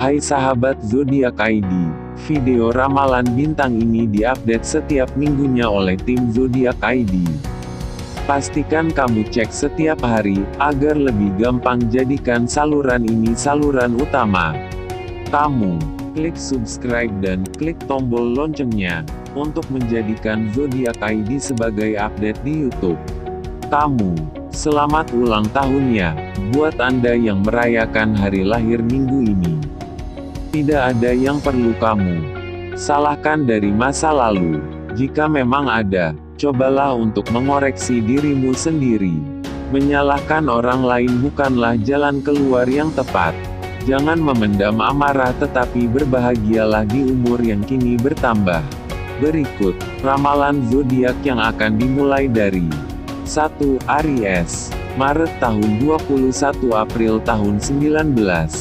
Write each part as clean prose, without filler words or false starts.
Hai sahabat zodiak ID, video ramalan bintang ini diupdate setiap minggunya oleh tim zodiak ID. Pastikan kamu cek setiap hari, agar lebih gampang jadikan saluran ini saluran utama. Kamu klik subscribe dan klik tombol loncengnya, untuk menjadikan zodiak ID sebagai update di YouTube. Kamu, selamat ulang tahun ya, buat Anda yang merayakan hari lahir minggu ini. Tidak ada yang perlu kamu salahkan dari masa lalu. Jika memang ada, cobalah untuk mengoreksi dirimu sendiri. Menyalahkan orang lain bukanlah jalan keluar yang tepat. Jangan memendam amarah tetapi berbahagialah di umur yang kini bertambah. Berikut, ramalan zodiak yang akan dimulai dari 1. Aries, Maret tahun 21 April tahun 19.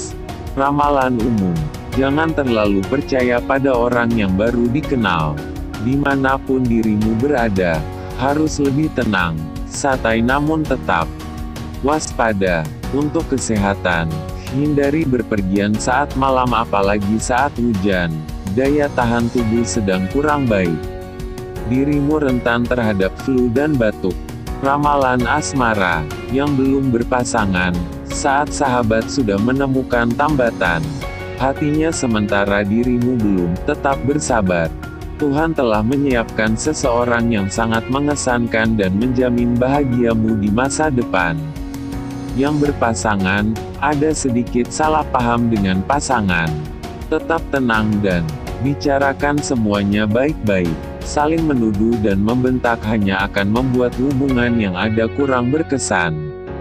Ramalan umum. Jangan terlalu percaya pada orang yang baru dikenal. Dimanapun dirimu berada, harus lebih tenang, santai namun tetap waspada. Untuk kesehatan, hindari berpergian saat malam apalagi saat hujan. Daya tahan tubuh sedang kurang baik. Dirimu rentan terhadap flu dan batuk. Ramalan asmara, yang belum berpasangan, saat sahabat sudah menemukan tambatan hatinya sementara dirimu belum, tetap bersabar. Tuhan telah menyiapkan seseorang yang sangat mengesankan dan menjamin bahagiamu di masa depan. Yang berpasangan, ada sedikit salah paham dengan pasangan. Tetap tenang dan bicarakan semuanya baik-baik. Saling menuduh dan membentak hanya akan membuat hubungan yang ada kurang berkesan.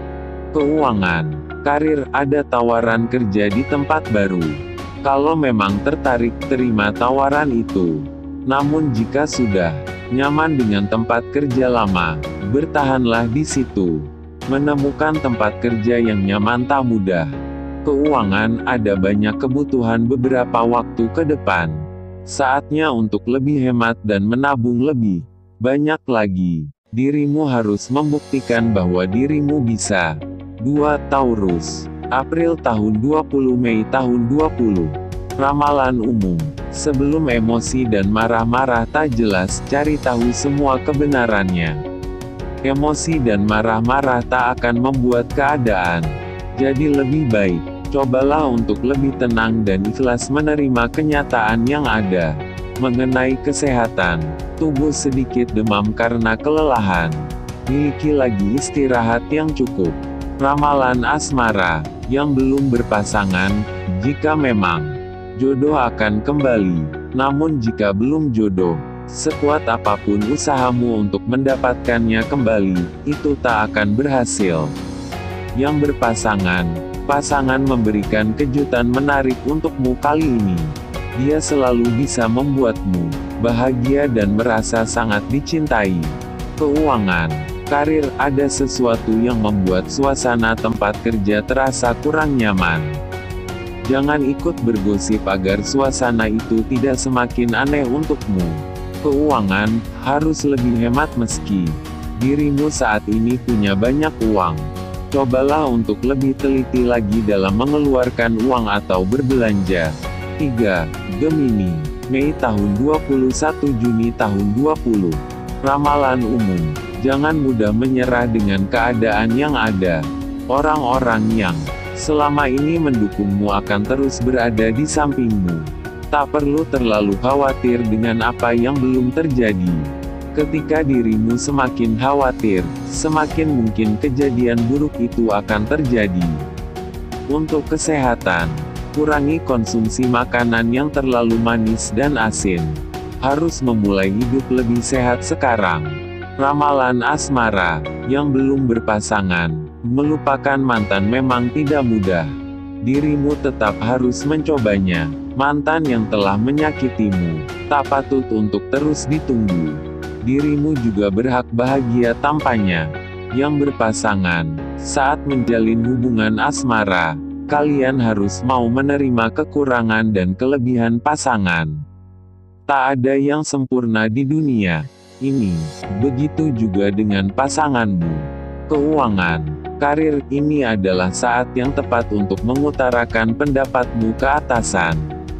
Keuangan, karir, ada tawaran kerja di tempat baru. Kalau memang tertarik, terima tawaran itu. Namun jika sudah nyaman dengan tempat kerja lama, bertahanlah di situ. Menemukan tempat kerja yang nyaman tak mudah. Keuangan, ada banyak kebutuhan beberapa waktu ke depan. Saatnya untuk lebih hemat dan menabung lebih banyak lagi. Dirimu harus membuktikan bahwa dirimu bisa. 2. Taurus, April tahun 20 Mei tahun 20. Ramalan umum. Sebelum emosi dan marah-marah tak jelas, cari tahu semua kebenarannya. Emosi dan marah-marah tak akan membuat keadaan jadi lebih baik. Cobalah untuk lebih tenang dan ikhlas menerima kenyataan yang ada. Mengenai kesehatan, tubuh sedikit demam karena kelelahan. Miliki lagi istirahat yang cukup. Ramalan asmara, yang belum berpasangan, jika memang jodoh akan kembali. Namun jika belum jodoh, sekuat apapun usahamu untuk mendapatkannya kembali, itu tak akan berhasil. Yang berpasangan, pasangan memberikan kejutan menarik untukmu kali ini. Dia selalu bisa membuatmu bahagia dan merasa sangat dicintai. Keuangan, karir, ada sesuatu yang membuat suasana tempat kerja terasa kurang nyaman. Jangan ikut bergosip agar suasana itu tidak semakin aneh untukmu. Keuangan, harus lebih hemat meski dirimu saat ini punya banyak uang. Cobalah untuk lebih teliti lagi dalam mengeluarkan uang atau berbelanja. 3. Gemini, Mei tahun 21 Juni tahun 20. Ramalan umum. Jangan mudah menyerah dengan keadaan yang ada. Orang-orang yang selama ini mendukungmu akan terus berada di sampingmu. Tak perlu terlalu khawatir dengan apa yang belum terjadi. Ketika dirimu semakin khawatir, semakin mungkin kejadian buruk itu akan terjadi. Untuk kesehatan, kurangi konsumsi makanan yang terlalu manis dan asin. Harus memulai hidup lebih sehat sekarang. Ramalan asmara, yang belum berpasangan, melupakan mantan memang tidak mudah. Dirimu tetap harus mencobanya. Mantan yang telah menyakitimu, tak patut untuk terus ditunggu. Dirimu juga berhak bahagia tanpanya. Yang berpasangan, saat menjalin hubungan asmara, kalian harus mau menerima kekurangan dan kelebihan pasangan. Tak ada yang sempurna di dunia ini. Begitu juga dengan pasanganmu. Keuangan, karir, ini adalah saat yang tepat untuk mengutarakan pendapatmu ke atasan.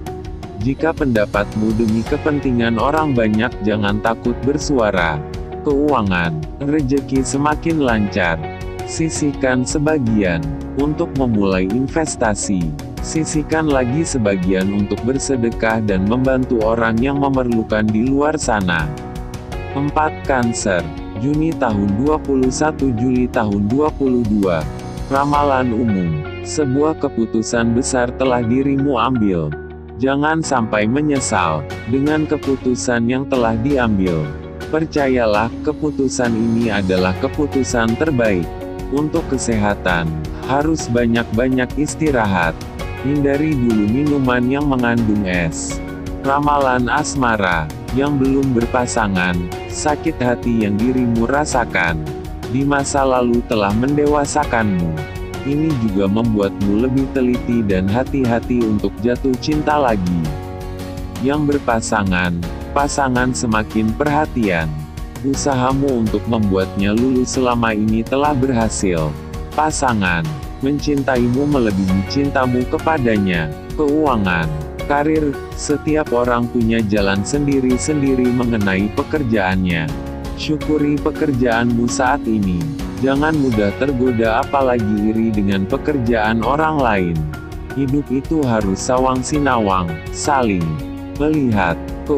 Jika pendapatmu demi kepentingan orang banyak, jangan takut bersuara. Keuangan, rezeki semakin lancar. Sisihkan sebagian untuk memulai investasi. Sisihkan lagi sebagian untuk bersedekah dan membantu orang yang memerlukan di luar sana. 4. Cancer, Juni tahun 21 Juli tahun 22. Ramalan umum, sebuah keputusan besar telah dirimu ambil. Jangan sampai menyesal dengan keputusan yang telah diambil. Percayalah, keputusan ini adalah keputusan terbaik. Untuk kesehatan, harus banyak-banyak istirahat. Hindari dulu minuman yang mengandung es. Ramalan asmara, yang belum berpasangan, sakit hati yang dirimu rasakan di masa lalu telah mendewasakanmu. Ini juga membuatmu lebih teliti dan hati-hati untuk jatuh cinta lagi. Yang berpasangan, pasangan semakin perhatian. Usahamu untuk membuatnya lulus selama ini telah berhasil. Pasangan mencintaimu melebihi cintamu kepadanya. Keuangan, karir, setiap orang punya jalan sendiri-sendiri mengenai pekerjaannya. Syukuri pekerjaanmu saat ini. Jangan mudah tergoda apalagi iri dengan pekerjaan orang lain. Hidup itu harus sawang sinawang, saling melihat.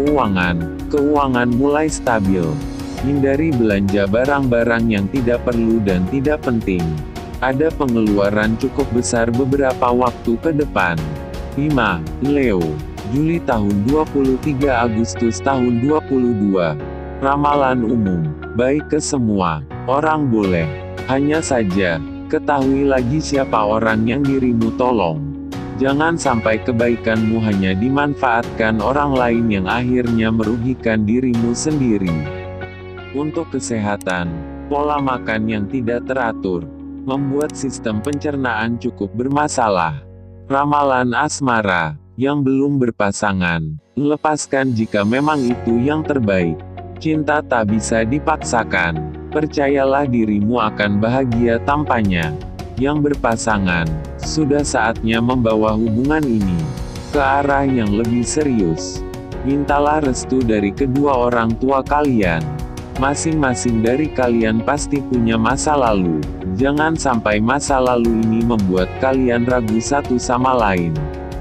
Keuangan mulai stabil. Hindari belanja barang-barang yang tidak perlu dan tidak penting. Ada pengeluaran cukup besar beberapa waktu ke depan. 5. Leo, Juli tahun 23 Agustus tahun 22. Ramalan umum, baik ke semua orang boleh. Hanya saja, ketahui lagi siapa orang yang dirimu tolong. Jangan sampai kebaikanmu hanya dimanfaatkan orang lain yang akhirnya merugikan dirimu sendiri. Untuk kesehatan, pola makan yang tidak teratur membuat sistem pencernaan cukup bermasalah. Ramalan asmara, yang belum berpasangan, lepaskan jika memang itu yang terbaik. Cinta tak bisa dipaksakan. Percayalah dirimu akan bahagia tanpanya. Yang berpasangan, sudah saatnya membawa hubungan ini ke arah yang lebih serius. Mintalah restu dari kedua orang tua kalian. Masing-masing dari kalian pasti punya masa lalu. Jangan sampai masa lalu ini membuat kalian ragu satu sama lain.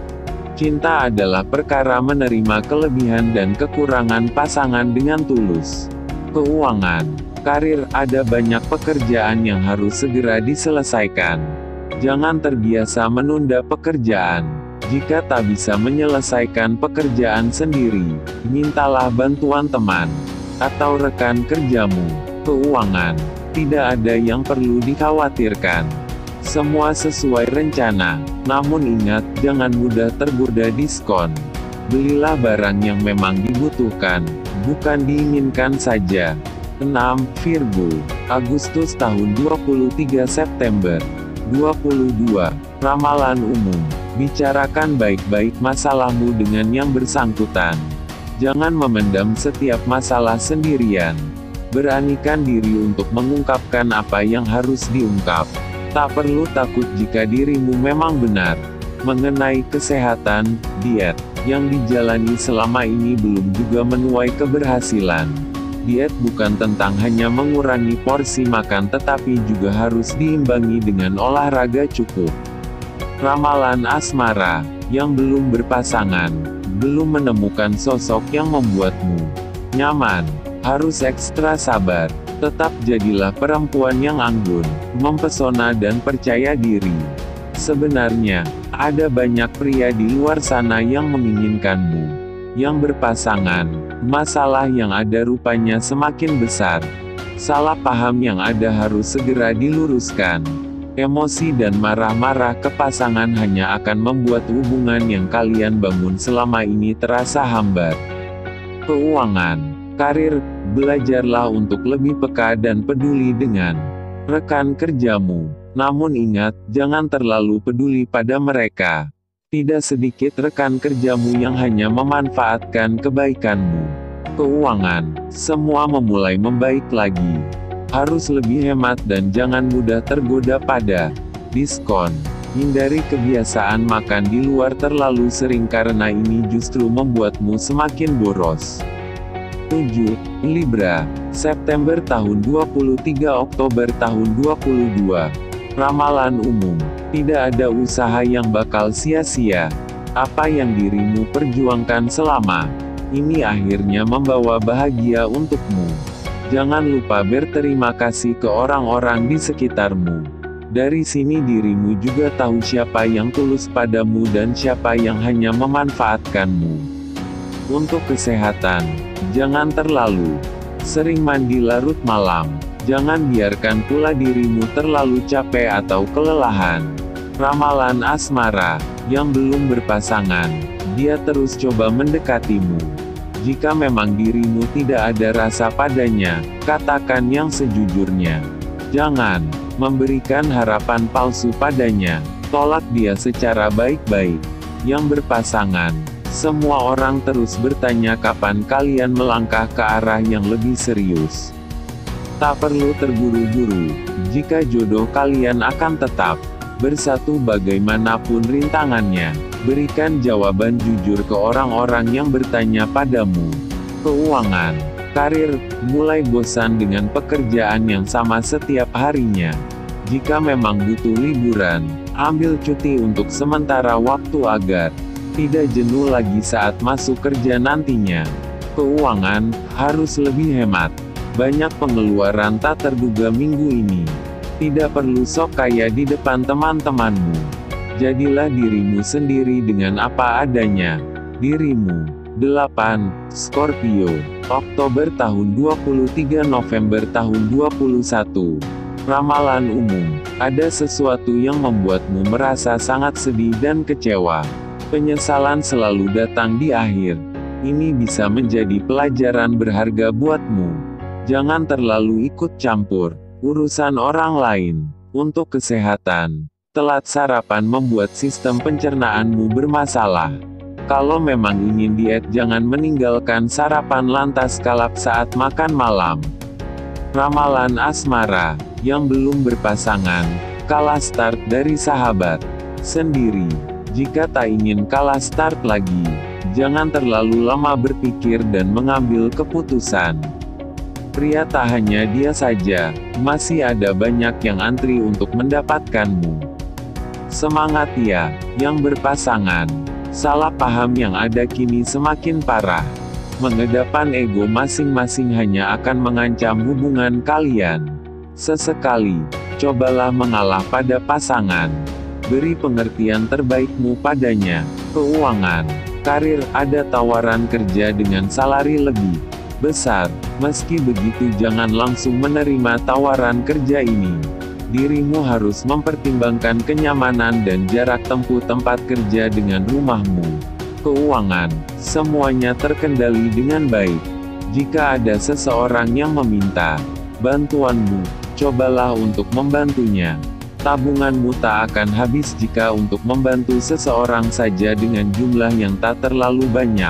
Cinta adalah perkara menerima kelebihan dan kekurangan pasangan dengan tulus. Keuangan, karir, ada banyak pekerjaan yang harus segera diselesaikan. Jangan terbiasa menunda pekerjaan. Jika tak bisa menyelesaikan pekerjaan sendiri, mintalah bantuan teman atau rekan kerjamu. Keuangan, tidak ada yang perlu dikhawatirkan. Semua sesuai rencana. Namun ingat, jangan mudah tergoda diskon. Belilah barang yang memang dibutuhkan, bukan diinginkan saja. 6. Virgo, Agustus tahun 23 September 22. Ramalan umum, bicarakan baik-baik masalahmu dengan yang bersangkutan. Jangan memendam setiap masalah sendirian. Beranikan diri untuk mengungkapkan apa yang harus diungkap. Tak perlu takut jika dirimu memang benar. Mengenai kesehatan, diet yang dijalani selama ini belum juga menuai keberhasilan. Diet bukan tentang hanya mengurangi porsi makan tetapi juga harus diimbangi dengan olahraga cukup. Ramalan asmara, yang belum berpasangan, belum menemukan sosok yang membuatmu nyaman, harus ekstra sabar. Tetap jadilah perempuan yang anggun, mempesona dan percaya diri. Sebenarnya, ada banyak pria di luar sana yang menginginkanmu. Yang berpasangan, masalah yang ada rupanya semakin besar. Salah paham yang ada harus segera diluruskan. Emosi dan marah-marah ke pasangan hanya akan membuat hubungan yang kalian bangun selama ini terasa hambar. Keuangan, karir, belajarlah untuk lebih peka dan peduli dengan rekan kerjamu. Namun ingat, jangan terlalu peduli pada mereka. Tidak sedikit rekan kerjamu yang hanya memanfaatkan kebaikanmu. Keuangan, semua memulai membaik lagi. harus lebih hemat dan jangan mudah tergoda pada diskon. Hindari kebiasaan makan di luar terlalu sering karena ini justru membuatmu semakin boros. 7. Libra, September tahun 23 Oktober tahun 22. Ramalan umum, tidak ada usaha yang bakal sia-sia. Apa yang dirimu perjuangkan selama ini akhirnya membawa bahagia untukmu. Jangan lupa berterima kasih ke orang-orang di sekitarmu. Dari sini dirimu juga tahu siapa yang tulus padamu dan siapa yang hanya memanfaatkanmu. Untuk kesehatan, jangan terlalu sering mandi larut malam. Jangan biarkan pula dirimu terlalu capek atau kelelahan. Ramalan asmara, yang belum berpasangan, dia terus coba mendekatimu. Jika memang dirimu tidak ada rasa padanya, katakan yang sejujurnya. Jangan memberikan harapan palsu padanya. Tolak dia secara baik-baik. Yang berpasangan, semua orang terus bertanya kapan kalian melangkah ke arah yang lebih serius. Tak perlu terburu-buru. Jika jodoh kalian akan tetap bersatu bagaimanapun rintangannya. Berikan jawaban jujur ke orang-orang yang bertanya padamu. Keuangan, karir, mulai bosan dengan pekerjaan yang sama setiap harinya. Jika memang butuh liburan, ambil cuti untuk sementara waktu agar tidak jenuh lagi saat masuk kerja nantinya. Keuangan, harus lebih hemat. Banyak pengeluaran tak terduga minggu ini. Tidak perlu sok kaya di depan teman-temanmu. Jadilah dirimu sendiri dengan apa adanya. Dirimu. 8. Scorpio, Oktober tahun 23 November tahun 21. Ramalan umum, ada sesuatu yang membuatmu merasa sangat sedih dan kecewa. Penyesalan selalu datang di akhir. Ini bisa menjadi pelajaran berharga buatmu. Jangan terlalu ikut campur urusan orang lain. Untuk kesehatan, telat sarapan membuat sistem pencernaanmu bermasalah. Kalau memang ingin diet, jangan meninggalkan sarapan lantas kalap saat makan malam. Ramalan asmara, yang belum berpasangan, kalah start dari sahabat sendiri. Jika tak ingin kalah start lagi, jangan terlalu lama berpikir dan mengambil keputusan. Pria tak hanya dia saja, masih ada banyak yang antri untuk mendapatkanmu. Semangat ya, yang berpasangan. Salah paham yang ada kini semakin parah. Mengedepan ego masing-masing hanya akan mengancam hubungan kalian. Sesekali, cobalah mengalah pada pasangan. Beri pengertian terbaikmu padanya. Keuangan, karir, ada tawaran kerja dengan salari lebih besar. Meski begitu jangan langsung menerima tawaran kerja ini. Dirimu harus mempertimbangkan kenyamanan dan jarak tempuh tempat kerja dengan rumahmu. Keuangan, semuanya terkendali dengan baik. Jika ada seseorang yang meminta bantuanmu, cobalah untuk membantunya. Tabunganmu tak akan habis jika untuk membantu seseorang saja dengan jumlah yang tak terlalu banyak.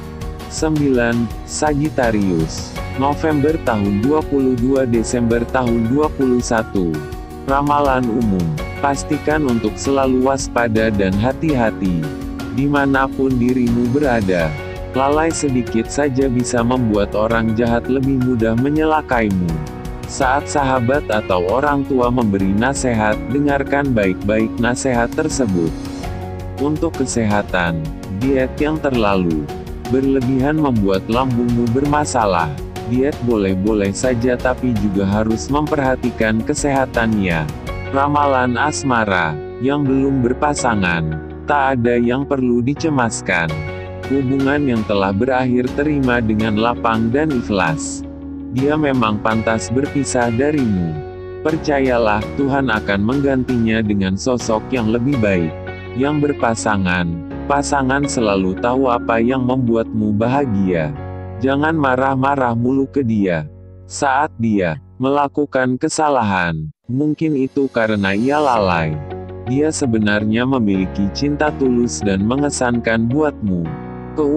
9. Sagittarius, November tahun 22 Desember tahun 21. Ramalan umum, pastikan untuk selalu waspada dan hati-hati. Dimanapun dirimu berada, lalai sedikit saja bisa membuat orang jahat lebih mudah menyelakaimu. Saat sahabat atau orang tua memberi nasihat, dengarkan baik-baik nasihat tersebut. Untuk kesehatan, diet yang terlalu berlebihan membuat lambungmu bermasalah. Diet boleh-boleh saja tapi juga harus memperhatikan kesehatannya. Ramalan asmara, yang belum berpasangan, tak ada yang perlu dicemaskan. Hubungan yang telah berakhir terima dengan lapang dan ikhlas. Dia memang pantas berpisah darimu. Percayalah, Tuhan akan menggantinya dengan sosok yang lebih baik. Yang berpasangan, pasangan selalu tahu apa yang membuatmu bahagia. Jangan marah-marah mulu ke dia. Saat dia melakukan kesalahan, mungkin itu karena ia lalai. Dia sebenarnya memiliki cinta tulus dan mengesankan buatmu.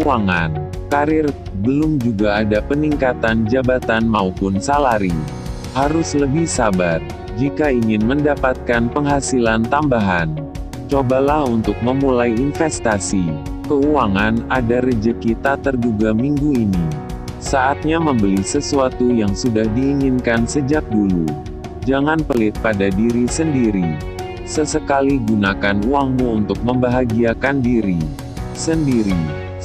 Keuangan, karir, belum juga ada peningkatan jabatan maupun salari. Harus lebih sabar jika ingin mendapatkan penghasilan tambahan. Cobalah untuk memulai investasi. Keuangan, ada rezeki tak terduga minggu ini. Saatnya membeli sesuatu yang sudah diinginkan sejak dulu. Jangan pelit pada diri sendiri. Sesekali gunakan uangmu untuk membahagiakan diri sendiri.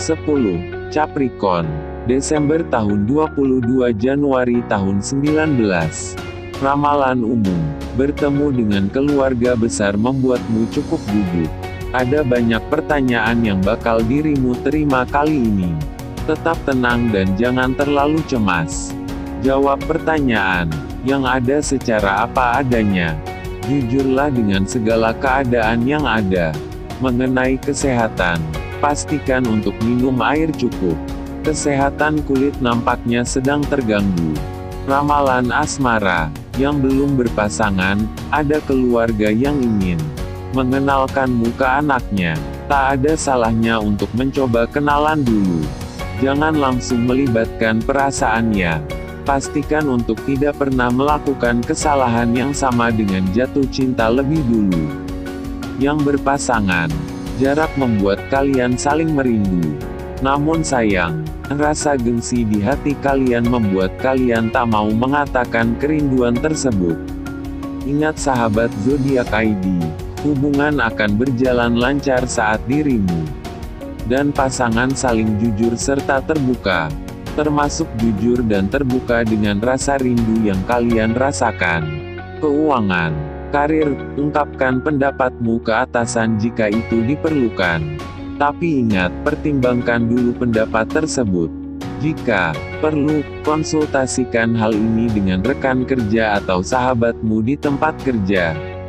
10. Capricorn. Desember tahun 22 Januari tahun 19. Ramalan umum. Bertemu dengan keluarga besar membuatmu cukup gugup. Ada banyak pertanyaan yang bakal dirimu terima kali ini. Tetap tenang dan jangan terlalu cemas. Jawab pertanyaan yang ada secara apa adanya. Jujurlah dengan segala keadaan yang ada. Mengenai kesehatan, pastikan untuk minum air cukup. Kesehatan kulit nampaknya sedang terganggu. Ramalan asmara, yang belum berpasangan, ada keluarga yang ingin mengenalkanmu ke anaknya. Tak ada salahnya untuk mencoba kenalan dulu. Jangan langsung melibatkan perasaannya. Pastikan untuk tidak pernah melakukan kesalahan yang sama dengan jatuh cinta lebih dulu. Yang berpasangan, jarak membuat kalian saling merindu. Namun sayang, rasa gengsi di hati kalian membuat kalian tak mau mengatakan kerinduan tersebut. Ingat sahabat zodiak ID, hubungan akan berjalan lancar saat dirimu dan pasangan saling jujur serta terbuka. Termasuk jujur dan terbuka dengan rasa rindu yang kalian rasakan. Keuangan, karir, ungkapkan pendapatmu ke atasan jika itu diperlukan. Tapi ingat, pertimbangkan dulu pendapat tersebut. Jika perlu, konsultasikan hal ini dengan rekan kerja atau sahabatmu di tempat kerja.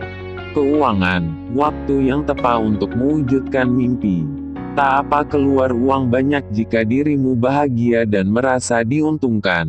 Keuangan, waktu yang tepat untuk mewujudkan mimpi. Tak apa keluar uang banyak jika dirimu bahagia dan merasa diuntungkan.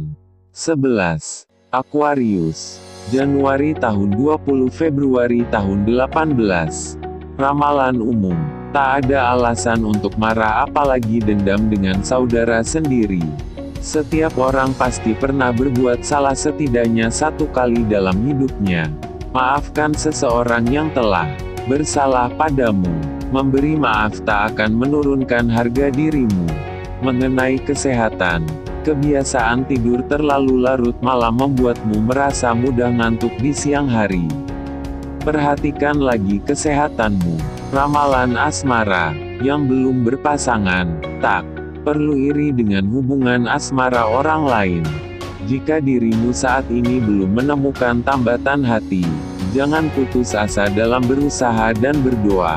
11. Aquarius. Januari tahun 20 Februari tahun 18. Ramalan umum. Tak ada alasan untuk marah apalagi dendam dengan saudara sendiri. Setiap orang pasti pernah berbuat salah setidaknya satu kali dalam hidupnya. Maafkan seseorang yang telah bersalah padamu. Memberi maaf tak akan menurunkan harga dirimu. Mengenai kesehatan, kebiasaan tidur terlalu larut malam membuatmu merasa mudah ngantuk di siang hari. Perhatikan lagi kesehatanmu. Ramalan asmara, yang belum berpasangan, tak perlu iri dengan hubungan asmara orang lain. Jika dirimu saat ini belum menemukan tambatan hati, jangan putus asa dalam berusaha dan berdoa.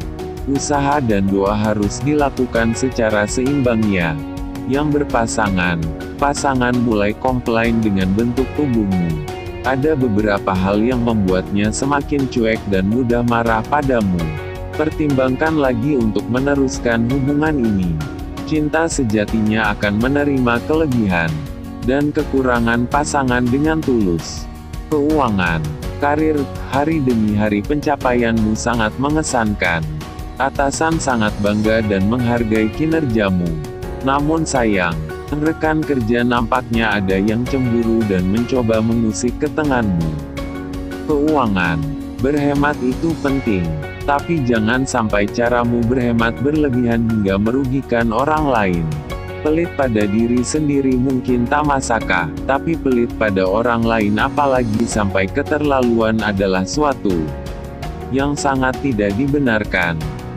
Usaha dan doa harus dilakukan secara seimbang ya. Yang berpasangan, pasangan mulai komplain dengan bentuk tubuhmu. Ada beberapa hal yang membuatnya semakin cuek dan mudah marah padamu. Pertimbangkan lagi untuk meneruskan hubungan ini. Cinta sejatinya akan menerima kelebihan dan kekurangan pasangan dengan tulus. Keuangan, karir, hari demi hari pencapaianmu sangat mengesankan. Atasan sangat bangga dan menghargai kinerjamu. Namun sayang, rekan kerja nampaknya ada yang cemburu dan mencoba mengusik ketenganmu. Keuangan, berhemat itu penting. Tapi jangan sampai caramu berhemat berlebihan hingga merugikan orang lain. Pelit pada diri sendiri mungkin tak masalah, tapi pelit pada orang lain apalagi sampai keterlaluan adalah suatu yang sangat tidak dibenarkan.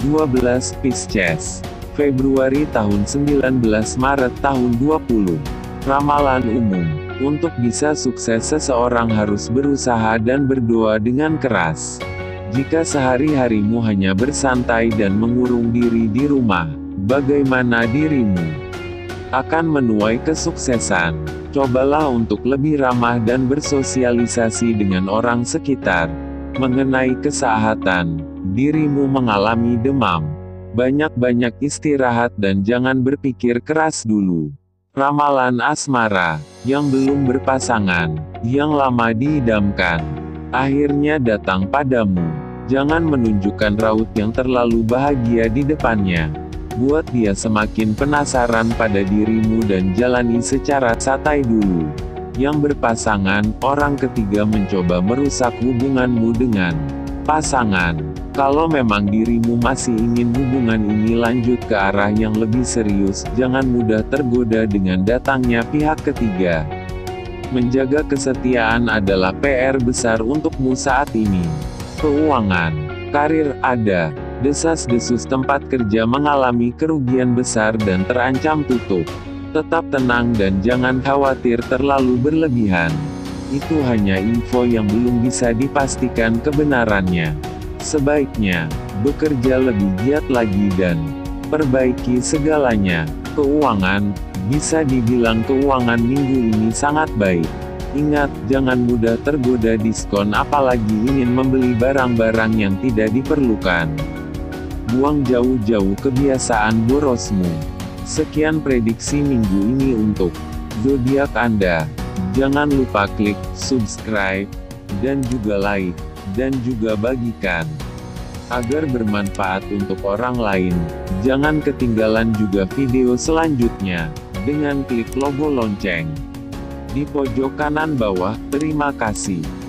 12 Pisces. Februari tahun 19 Maret tahun 20. Ramalan umum. Untuk bisa sukses seseorang harus berusaha dan berdoa dengan keras. Jika sehari-harimu hanya bersantai dan mengurung diri di rumah, bagaimana dirimu akan menuai kesuksesan? Cobalah untuk lebih ramah dan bersosialisasi dengan orang sekitar. Mengenai kesehatan, dirimu mengalami demam. Banyak-banyak istirahat dan jangan berpikir keras dulu. Ramalan asmara, yang belum berpasangan, yang lama diidamkan, akhirnya datang padamu. Jangan menunjukkan raut yang terlalu bahagia di depannya. Buat dia semakin penasaran pada dirimu dan jalani secara santai dulu. Yang berpasangan, orang ketiga mencoba merusak hubunganmu dengan pasangan. Kalau memang dirimu masih ingin hubungan ini lanjut ke arah yang lebih serius, jangan mudah tergoda dengan datangnya pihak ketiga. Menjaga kesetiaan adalah PR besar untukmu saat ini. Keuangan, karir, ada desas-desus tempat kerja mengalami kerugian besar dan terancam tutup. Tetap tenang dan jangan khawatir terlalu berlebihan. Itu hanya info yang belum bisa dipastikan kebenarannya. Sebaiknya bekerja lebih giat lagi dan perbaiki segalanya. Keuangan, bisa dibilang keuangan minggu ini sangat baik. Ingat, jangan mudah tergoda diskon apalagi ingin membeli barang-barang yang tidak diperlukan. Buang jauh-jauh kebiasaan borosmu. Sekian prediksi minggu ini untuk zodiak Anda. Jangan lupa klik subscribe, dan juga like, dan juga bagikan. Agar bermanfaat untuk orang lain, jangan ketinggalan juga video selanjutnya, dengan klik logo lonceng di pojok kanan bawah. Terima kasih.